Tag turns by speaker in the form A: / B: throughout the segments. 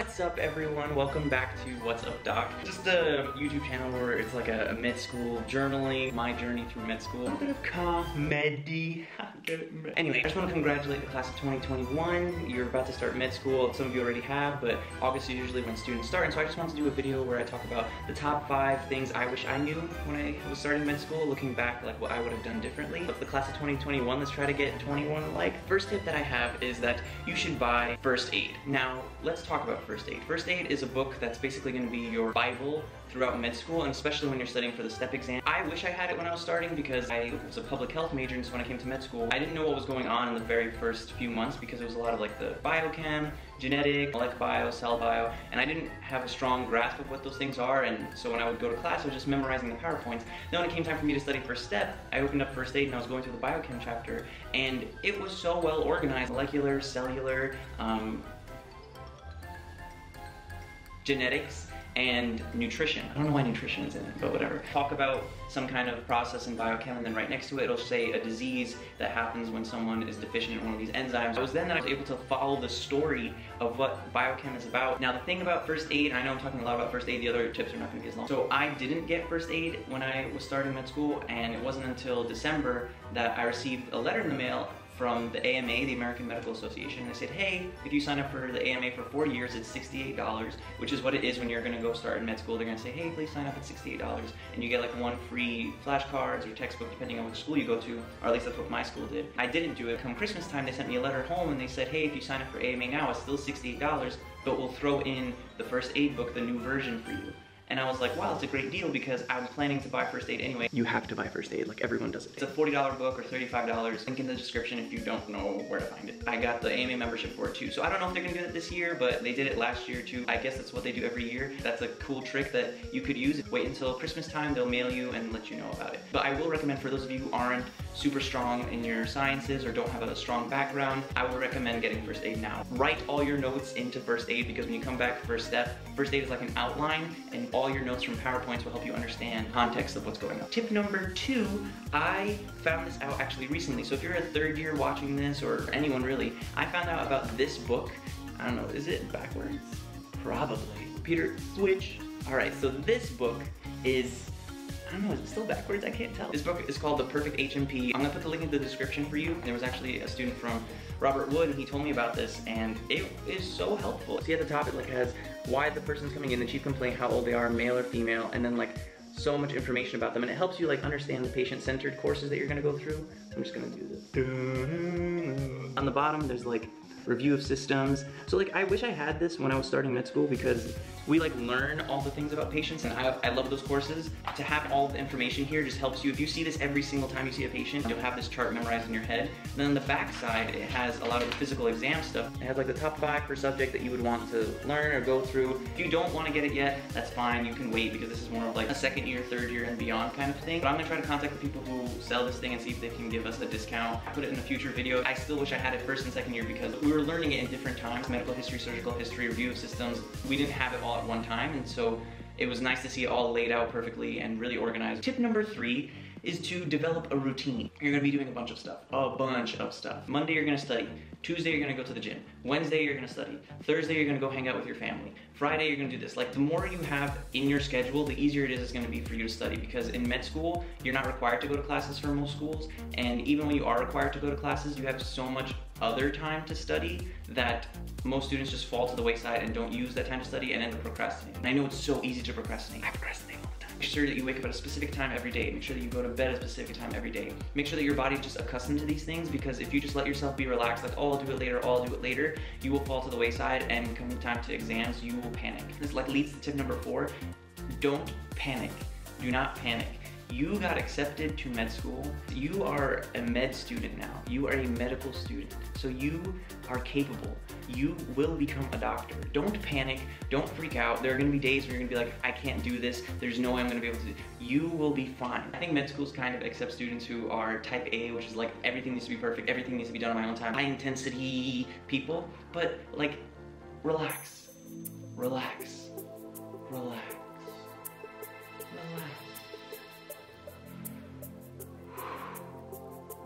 A: What's up, everyone? Welcome back to What's Up Doc. Just a YouTube channel where it's like a med school journaling, my journey through med school. A little bit of comedy. Anyway, I just want to congratulate the class of 2021. You're about to start med school. Some of you already have, but August is usually when students start. And so I just wanted to do a video where I talk about the top 5 things I wish I knew when I was starting med school, looking back like what I would have done differently. But for the class of 2021, let's try to get 21 alike. First tip that I have is that you should buy first aid. Now, let's talk about first aid. First aid is a book that's basically going to be your Bible throughout med school, and especially when you're studying for the step exam. I wish I had it when I was starting because I was a public health major, and so when I came to med school, I didn't know what was going on in the very first few months because it was a lot of like the biochem, genetic, molecular bio, cell bio, and I didn't have a strong grasp of what those things are, and so when I would go to class, I was just memorizing the PowerPoints. Then when it came time for me to study first step, I opened up first aid and I was going through the biochem chapter, and it was so well organized. Molecular, cellular, genetics, and nutrition. I don't know why nutrition is in it, but whatever. Talk about some kind of process in biochem, and then right next to it, it'll say a disease that happens when someone is deficient in one of these enzymes. It was then that I was able to follow the story of what biochem is about. Now, the thing about first aid, I know I'm talking a lot about first aid, the other tips are not gonna be as long. So I didn't get first aid when I was starting med school, and it wasn't until December that I received a letter in the mail from the AMA, the American Medical Association. They said, hey, if you sign up for the AMA for 4 years, it's $68, which is what it is when you're gonna go start in med school. They're gonna say, hey, please sign up at $68, and you get like 1 free flashcards or textbook, depending on which school you go to, or at least that's what my school did. I didn't do it. Come Christmas time, they sent me a letter home, and they said, hey, if you sign up for AMA now, it's still $68, but we'll throw in the first aid book, the new version for you. And I was like, wow, it's a great deal because I'm planning to buy first aid anyway. You have to buy first aid, like everyone does it. It's a $40 book or $35. Link in the description if you don't know where to find it. I got the AMA membership for it too. So I don't know if they're gonna do it this year, but they did it last year too. I guess that's what they do every year. That's a cool trick that you could use. Wait until Christmas time, they'll mail you and let you know about it. But I will recommend for those of you who aren't super strong in your sciences or don't have a strong background, I would recommend getting first aid now. Write all your notes into first aid because when you come back first step, first aid is like an outline and all your notes from PowerPoints will help you understand context of what's going on. Tip number 2, I found this out actually recently. So if you're a third year watching this, or anyone really, I found out about this book. I don't know, is it backwards? Probably. Peter, switch. All right, so this book is, I don't know, is it still backwards? I can't tell. This book is called The Perfect HMP. I'm gonna put the link in the description for you. There was actually a student from Robert Wood, and he told me about this, and it is so helpful. See at the top, it like has why the person's coming in, the chief complaint, how old they are, male or female, and then like so much information about them, and it helps you like understand the patient-centered courses that you're gonna go through. I'm just gonna do this. On the bottom, there's like review of systems. So like I wish I had this when I was starting med school because we like learn all the things about patients, and I love those courses. To have all the information here just helps you. If you see this every single time you see a patient, you'll have this chart memorized in your head. And then on the back side, it has a lot of the physical exam stuff. It has like the top 5 per subject that you would want to learn or go through. If you don't want to get it yet, that's fine. You can wait because this is more of like a second year, third year, and beyond kind of thing. But I'm gonna try to contact the people who sell this thing and see if they can give us a discount. I put it in a future video. I still wish I had it first and second year because we were learning it in different times. Medical history, surgical history, review of systems. We didn't have it all at one time, and so it was nice to see it all laid out perfectly and really organized. Tip number 3 is to develop a routine. You're gonna be doing a bunch of stuff. Monday you're gonna study. Tuesday you're gonna go to the gym. Wednesday you're gonna study. Thursday you're gonna go hang out with your family. Friday you're gonna do this. Like the more you have in your schedule, the easier it is gonna be for you to study, because in med school, you're not required to go to classes for most schools, and even when you are required to go to classes, you have so much other time to study that most students just fall to the wayside and don't use that time to study and end up procrastinating. And I know it's so easy to procrastinate. I procrastinate all the time. Make sure that you wake up at a specific time every day. Make sure that you go to bed at a specific time every day. Make sure that your body's just accustomed to these things, because if you just let yourself be relaxed, like, oh, I'll do it later, oh, I'll do it later, you will fall to the wayside, and come time to exams, you will panic. This like leads to tip number 4. Don't panic. Do not panic. You got accepted to med school. You are a med student now. You are a medical student. So you are capable. You will become a doctor. Don't panic, don't freak out. There are gonna be days where you're gonna be like, I can't do this. There's no way I'm gonna be able to do it. You will be fine. I think med schools kind of accept students who are type A, which is like everything needs to be perfect, everything needs to be done on my own time. High intensity people, but like, relax, relax, relax, relax.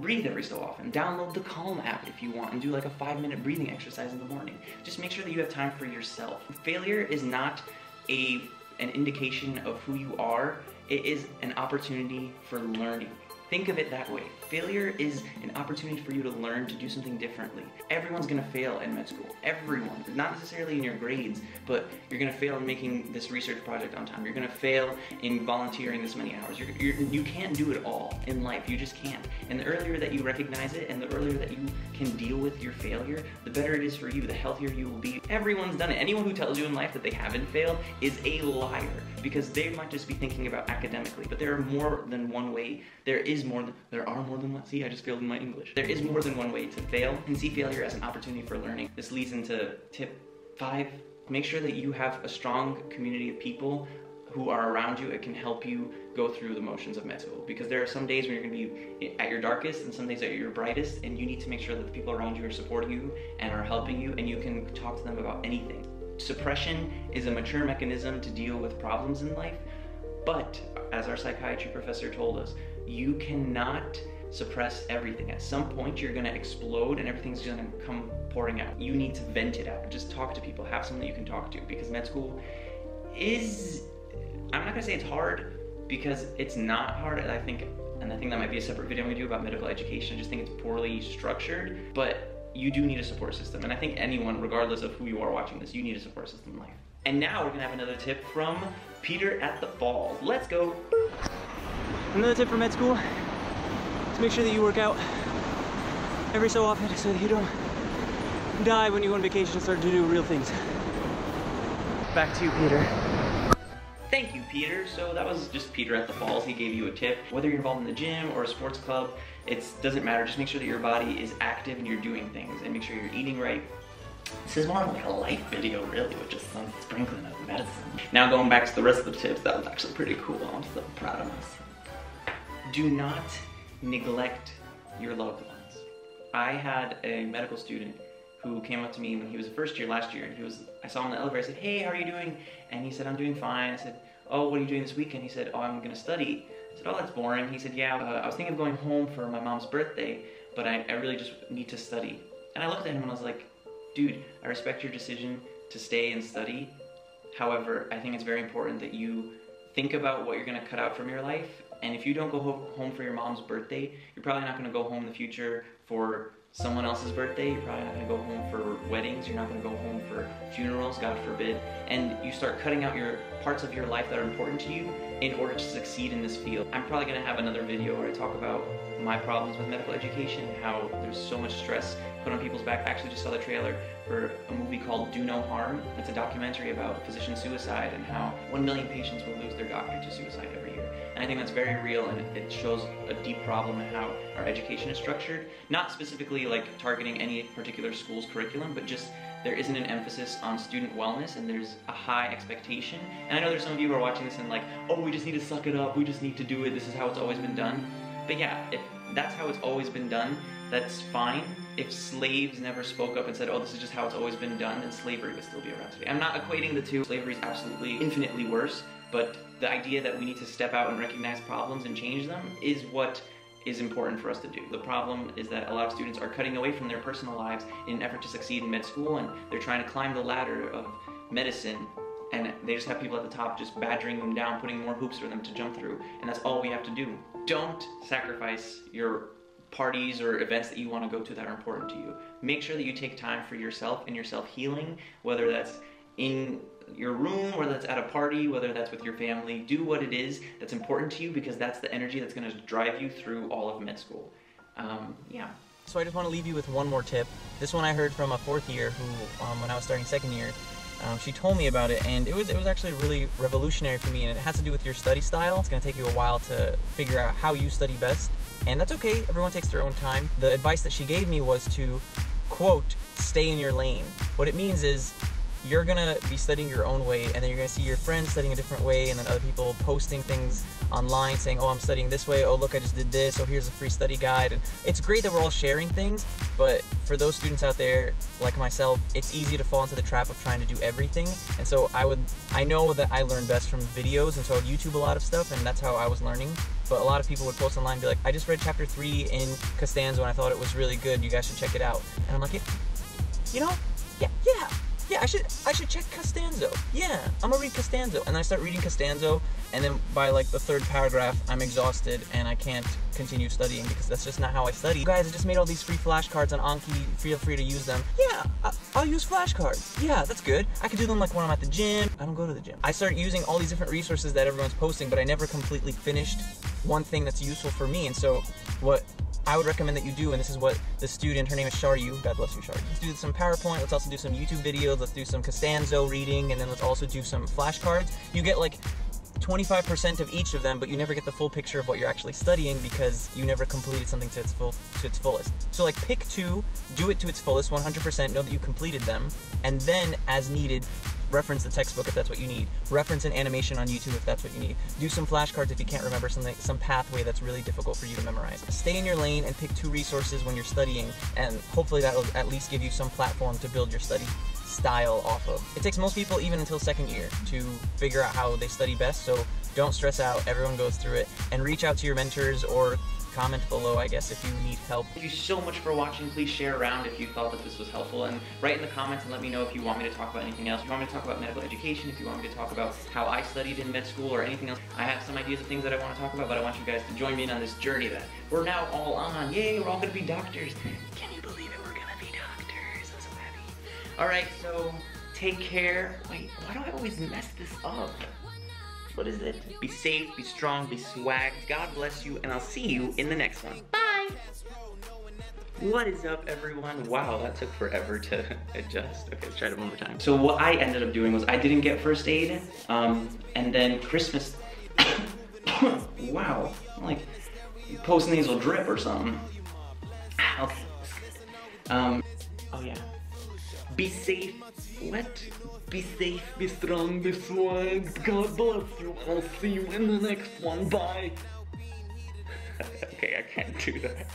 A: breathe every so often. Download the Calm app if you want and do like a 5-minute breathing exercise in the morning. Just make sure that you have time for yourself. Failure is not an indication of who you are. It is an opportunity for learning. Think of it that way. Failure is an opportunity for you to learn to do something differently. Everyone's gonna fail in med school. Everyone. Not necessarily in your grades, but you're gonna fail in making this research project on time. You're gonna fail in volunteering this many hours. You can't do it all in life. You just can't. And the earlier that you recognize it and the earlier that you can deal with your failure, the better it is for you, the healthier you will be. Everyone's done it. Anyone who tells you in life that they haven't failed is a liar, because they might just be thinking about academically, but there are more than one way. There are more than one. See, I just failed in my English. There is more than one way to fail, and see failure as an opportunity for learning. This leads into tip 5. Make sure that you have a strong community of people who are around you and can help you go through the motions of med school. Because there are some days when you're going to be at your darkest and some days at your brightest, and you need to make sure that the people around you are supporting you and are helping you, and you can talk to them about anything. Suppression is a mature mechanism to deal with problems in life, but as our psychiatry professor told us, you cannot suppress everything. At some point you're gonna explode and everything's gonna come pouring out. You need to vent it out. Just talk to people, have someone that you can talk to, because med school is, I'm not gonna say it's hard, because it's not hard, and I think that might be a separate video we do about medical education. I just think it's poorly structured, but you do need a support system, and I think anyone, regardless of who you are watching this, you need a support system in life. And now we're gonna have another tip from Peter at the Falls. Let's go. Another tip for med school is make sure that you work out every so often so that you don't die when you go on vacation and start to do real things. Back to you, Peter. Thank you, Peter. So that was just Peter at the Falls. He gave you a tip. Whether you're involved in the gym or a sports club, it doesn't matter. Just make sure that your body is active and you're doing things, and make sure you're eating right. This is more of like a life video, really, with just some sprinkling of medicine. Now going back to the rest of the tips, that was actually pretty cool. I'm so proud of myself. Do not neglect your loved ones. I had a medical student who came up to me when he was a first year last year, and I saw him in the elevator. I said, "Hey, how are you doing?" And he said, "I'm doing fine." I said, "Oh, what are you doing this weekend?" He said, "Oh, I'm gonna study." I said, "Oh, that's boring." He said, "Yeah, I was thinking of going home for my mom's birthday, but I really just need to study." And I looked at him and I was like, "Dude, I respect your decision to stay and study. However, I think it's very important that you think about what you're gonna cut out from your life. And if you don't go home for your mom's birthday, you're probably not gonna go home in the future for someone else's birthday. You're probably not gonna go home for weddings. You're not gonna go home for funerals, God forbid. And you start cutting out your parts of your life that are important to you in order to succeed in this field." I'm probably gonna have another video where I talk about my problems with medical education, how there's so much stress put on people's back. I actually just saw the trailer for a movie called Do No Harm. It's a documentary about physician suicide and how 1 million patients will lose their doctor to suicide every year. And I think that's very real, and it shows a deep problem in how our education is structured. Not specifically like targeting any particular school's curriculum, but just there isn't an emphasis on student wellness, and there's a high expectation. And I know there's some of you who are watching this and like, "Oh, we just need to suck it up, we just need to do it, this is how it's always been done." But yeah, if that's how it's always been done, that's fine. If slaves never spoke up and said, "Oh, this is just how it's always been done," then slavery would still be around today. I'm not equating the two. Slavery is absolutely infinitely worse, but the idea that we need to step out and recognize problems and change them is what is important for us to do. The problem is that a lot of students are cutting away from their personal lives in an effort to succeed in med school, and they're trying to climb the ladder of medicine, and they just have people at the top just badgering them down, putting more hoops for them to jump through, and that's all we have to do. Don't sacrifice your parties or events that you want to go to that are important to you. Make sure that you take time for yourself and your self-healing, whether that's in your room, whether that's at a party, whether that's with your family. Do what it is that's important to you, because that's the energy that's going to drive you through all of med school. Yeah. So I just want to leave you with one more tip. This one I heard from a 4th year who, when I was starting 2nd year, she told me about it, and it was actually really revolutionary for me, and it has to do with your study style. It's going to take you a while to figure out how you study best, and that's okay. Everyone takes their own time. The advice that she gave me was to, quote, "stay in your lane." What it means is you're gonna be studying your own way, and then you're gonna see your friends studying a different way, and then other people posting things online saying, "Oh, I'm studying this way. Oh, look, I just did this. Oh, here's a free study guide." And it's great that we're all sharing things, but for those students out there like myself, it's easy to fall into the trap of trying to do everything. And so I know that I learn best from videos, and so I YouTube a lot of stuff, and that's how I was learning.
B: but a lot of people would post online and be like, I just read chapter 3 in Costanzo and I thought it was really good, you guys should check it out. And I'm like, you know, yeah, I should check Costanzo. Yeah, I'm gonna read Costanzo. And I start reading Costanzo, and then by like the 3rd paragraph, I'm exhausted and I can't continue studying because that's just not how I study. You guys, I just made all these free flashcards on Anki. Feel free to use them. Yeah, I'll use flashcards. Yeah, that's good. I could do them like when I'm at the gym. I don't go to the gym. I started using all these different resources that everyone's posting, but I never completely finished one thing that's useful for me. And so what I would recommend that you do, and this is what the student, her name is Sharyu, God bless you, Sharyu. Let's do some PowerPoint, let's also do some YouTube videos, let's do some Costanzo reading, and then let's also do some flashcards. You get like 25% of each of them, but you never get the full picture of what you're actually studying because you never completed something to its fullest. So like pick 2, do it to its fullest, 100%, know that you completed them, and then as needed, reference the textbook if that's what you need. Reference an animation on YouTube if that's what you need. Do some flashcards if you can't remember something, some pathway that's really difficult for you to memorize. Stay in your lane and pick 2 resources when you're studying, and hopefully that will at least give you some platform to build your study style off of. It takes most people even until 2nd year to figure out how they study best, so don't stress out, everyone goes through it, and reach out to your mentors or comment below, I guess, if you need help.
A: Thank you so much for watching. Please share around if you thought that this was helpful, and write in the comments and let me know if you want me to talk about anything else. If you want me to talk about medical education, if you want me to talk about how I studied in med school or anything else. I have some ideas of things that I want to talk about, but I want you guys to join me in on this journey that we're now all on. Yay, we're all gonna be doctors. Can you believe it? We're gonna be doctors. I'm so happy. Alright, so take care. Wait, why do I always mess this up? What is it? Be safe, be strong, be swag. God bless you, and I'll see you in the next one. Bye! What is up, everyone? Wow, that took forever to adjust. Okay, let's try it one more time. So what I ended up doing was I didn't get first aid, and then Christmas... Wow, like post-nasal drip or something. Okay, that's good. Oh yeah. Be safe. What? Be safe, be strong, be swag. God bless you. I'll see you in the next one. Bye. Okay, I can't do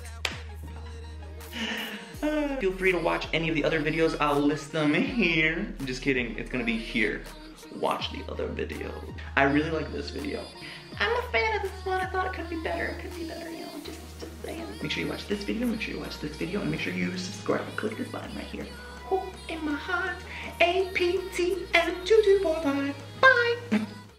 A: that. Feel free to watch any of the other videos. I'll list them here. I'm just kidding. It's gonna be here. Watch the other video. I really like this video. I'm a fan of this one. I thought it could be better. It could be better, you know, just saying. Make sure you watch this video, make sure you watch this video, and make sure you subscribe and click this button right here. Oh, in my heart, APTN 2245.